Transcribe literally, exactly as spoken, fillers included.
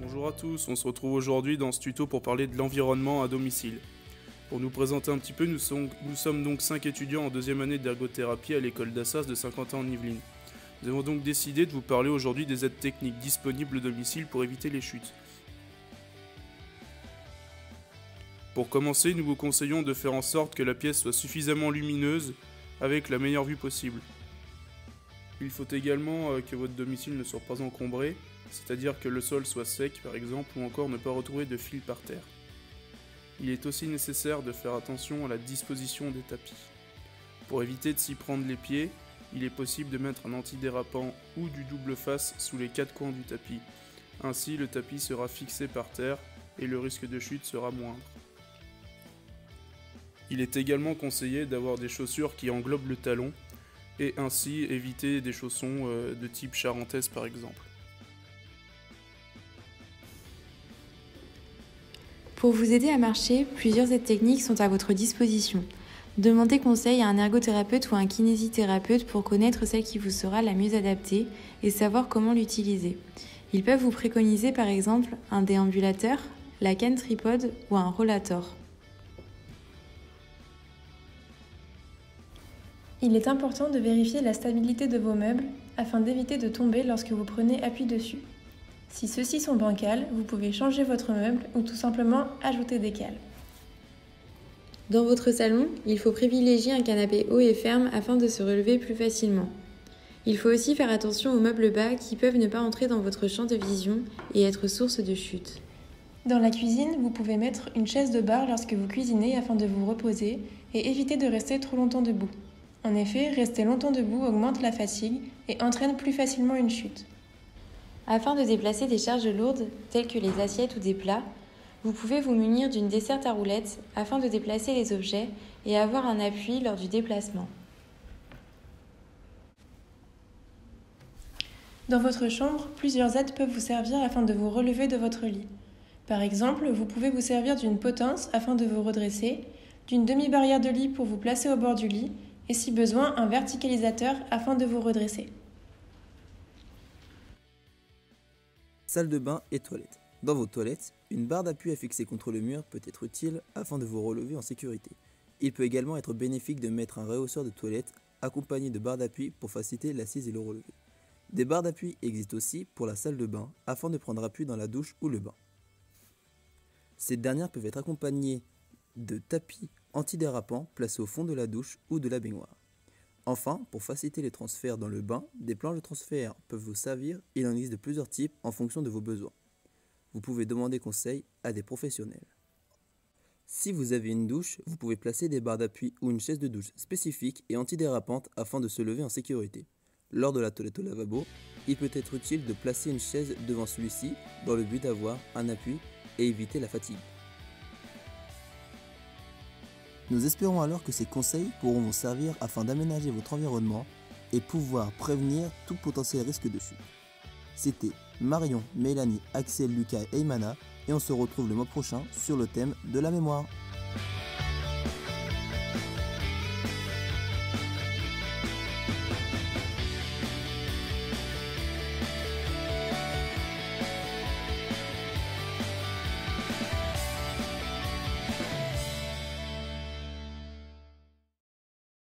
Bonjour à tous, on se retrouve aujourd'hui dans ce tuto pour parler de l'environnement à domicile. Pour nous présenter un petit peu, nous sommes, nous sommes donc cinq étudiants en deuxième année d'ergothérapie à l'école d'Assas de Saint-Quentin en Yvelines. Nous avons donc décidé de vous parler aujourd'hui des aides techniques disponibles au domicile pour éviter les chutes. Pour commencer, nous vous conseillons de faire en sorte que la pièce soit suffisamment lumineuse avec la meilleure vue possible. Il faut également que votre domicile ne soit pas encombré, c'est-à-dire que le sol soit sec par exemple, ou encore ne pas retrouver de fils par terre. Il est aussi nécessaire de faire attention à la disposition des tapis. Pour éviter de s'y prendre les pieds, il est possible de mettre un antidérapant ou du double face sous les quatre coins du tapis. Ainsi, le tapis sera fixé par terre et le risque de chute sera moindre. Il est également conseillé d'avoir des chaussures qui englobent le talon et ainsi éviter des chaussons de type charentaise par exemple. Pour vous aider à marcher, plusieurs aides techniques sont à votre disposition. Demandez conseil à un ergothérapeute ou à un kinésithérapeute pour connaître celle qui vous sera la mieux adaptée et savoir comment l'utiliser. Ils peuvent vous préconiser par exemple un déambulateur, la canne tripode ou un rollator. Il est important de vérifier la stabilité de vos meubles afin d'éviter de tomber lorsque vous prenez appui dessus. Si ceux-ci sont bancals, vous pouvez changer votre meuble ou tout simplement ajouter des cales. Dans votre salon, il faut privilégier un canapé haut et ferme afin de se relever plus facilement. Il faut aussi faire attention aux meubles bas qui peuvent ne pas entrer dans votre champ de vision et être source de chute. Dans la cuisine, vous pouvez mettre une chaise de bar lorsque vous cuisinez afin de vous reposer et éviter de rester trop longtemps debout. En effet, rester longtemps debout augmente la fatigue et entraîne plus facilement une chute. Afin de déplacer des charges lourdes, telles que les assiettes ou des plats, vous pouvez vous munir d'une desserte à roulettes afin de déplacer les objets et avoir un appui lors du déplacement. Dans votre chambre, plusieurs aides peuvent vous servir afin de vous relever de votre lit. Par exemple, vous pouvez vous servir d'une potence afin de vous redresser, d'une demi-barrière de lit pour vous placer au bord du lit et si besoin, un verticalisateur afin de vous redresser. Salle de bain et toilettes. Dans vos toilettes, une barre d'appui à fixer contre le mur peut être utile afin de vous relever en sécurité. Il peut également être bénéfique de mettre un rehausseur de toilette accompagné de barres d'appui pour faciliter l'assise et le relevé. Des barres d'appui existent aussi pour la salle de bain afin de prendre appui dans la douche ou le bain. Ces dernières peuvent être accompagnées de tapis antidérapants placés au fond de la douche ou de la baignoire. Enfin, pour faciliter les transferts dans le bain, des planches de transfert peuvent vous servir, il en existe de plusieurs types en fonction de vos besoins. Vous pouvez demander conseil à des professionnels. Si vous avez une douche, vous pouvez placer des barres d'appui ou une chaise de douche spécifique et antidérapante afin de se lever en sécurité. Lors de la toilette au lavabo, il peut être utile de placer une chaise devant celui-ci dans le but d'avoir un appui et éviter la fatigue. Nous espérons alors que ces conseils pourront vous servir afin d'aménager votre environnement et pouvoir prévenir tout potentiel risque de chute. C'était Marion, Mélanie, Axel, Lucas et Imana et on se retrouve le mois prochain sur le thème de la mémoire.